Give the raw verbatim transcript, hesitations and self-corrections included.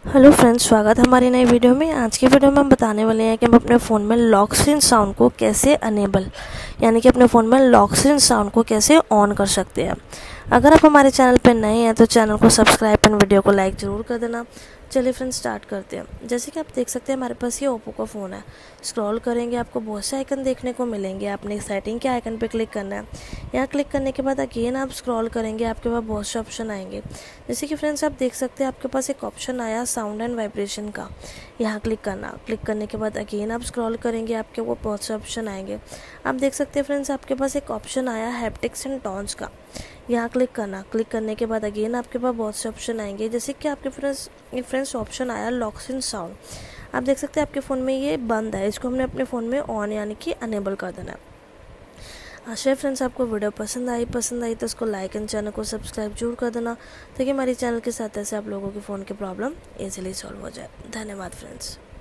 Hello friends, स्वागत है हमारी नई वीडियो में। आज की वीडियो में हम बताने वाले हैं कि हम अपने फ़ोन में लॉक स्क्रीन साउंड को कैसे अनेबल यानी कि अपने फ़ोन में लॉक स्क्रीन साउंड को कैसे ऑन कर सकते हैं। अगर आप हमारे चैनल पर नए हैं तो चैनल को सब्सक्राइब एंड वीडियो को लाइक ज़रूर कर देना। चलिए फ्रेंड्स, स्टार्ट करते हैं। जैसे कि आप देख सकते हैं हमारे पास ये ओप्पो का फ़ोन है। स्क्रॉल करेंगे आपको बहुत से आइकन देखने को मिलेंगे। आपने सेटिंग के आइकन पे क्लिक करना है। यहाँ क्लिक करने के बाद अगेन आप स्क्रॉल करेंगे, आपके पास बहुत से ऑप्शन आएंगे। जैसे कि फ्रेंड्स आप देख सकते हैं आपके पास एक ऑप्शन आया साउंड एंड वाइब्रेशन का। यहाँ क्लिक करना। क्लिक करने के बाद अगेन आप स्क्रॉल करेंगे, आपके वो बहुत से ऑप्शन आएंगे। आप देख सकते हैं फ्रेंड्स आपके पास एक ऑप्शन आया हैप्टिक्स एंड टोन्स का। यहाँ क्लिक करना। क्लिक करने के बाद अगेन आपके पास बहुत से ऑप्शन आएंगे। जैसे कि आपके फ्रेंड्स ये फ्रेंड्स ऑप्शन आया लॉक स्क्रीन साउंड। आप देख सकते हैं आपके फ़ोन में ये बंद है, इसको हमने अपने फ़ोन में ऑन यानी कि अनेबल कर देना है। आशा है फ्रेंड्स आपको वीडियो पसंद आई पसंद आई तो उसको लाइक एंड चैनल को सब्सक्राइब जरूर कर देना, ताकि हमारे चैनल के साथ ऐसे आप लोगों के फ़ोन की प्रॉब्लम इजीली सॉल्व हो जाए। धन्यवाद फ्रेंड्स।